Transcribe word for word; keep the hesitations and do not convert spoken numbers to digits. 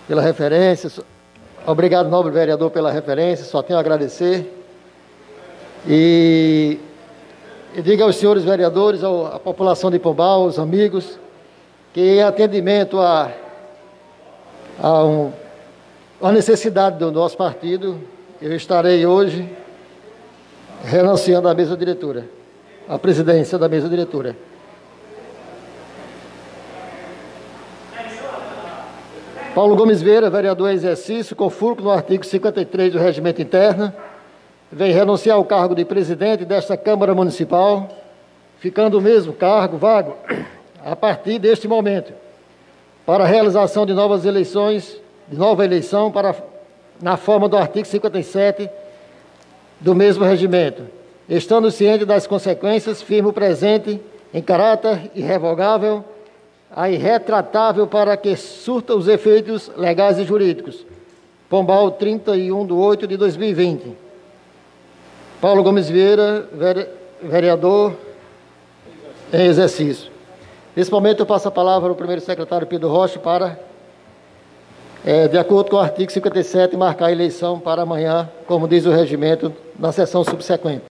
pela referência. Obrigado, nobre vereador, pela referência. Só tenho a agradecer. E, e diga aos senhores vereadores, à população de Pombal, aos amigos, que em atendimento a, a, um, a necessidade do nosso partido, eu estarei hoje renunciando à mesa diretora, à presidência da mesa diretora. Paulo Gomes Vieira, vereador em exercício, com fulcro no artigo cinquenta e três do Regimento Interno, vem renunciar ao cargo de presidente desta Câmara Municipal, ficando o mesmo cargo vago a partir deste momento, para a realização de novas eleições, de nova eleição, para, na forma do artigo cinquenta e sete do mesmo regimento. Estando ciente das consequências, firmo presente em caráter irrevogável, a irretratável para que surta os efeitos legais e jurídicos. Pombal, trinta e um de oito de dois mil e vinte. Paulo Gomes Vieira, vereador em exercício. Nesse momento, eu passo a palavra ao primeiro secretário Pedro Rocha para, é, de acordo com o artigo cinquenta e sete, marcar a eleição para amanhã, como diz o regimento, na sessão subsequente.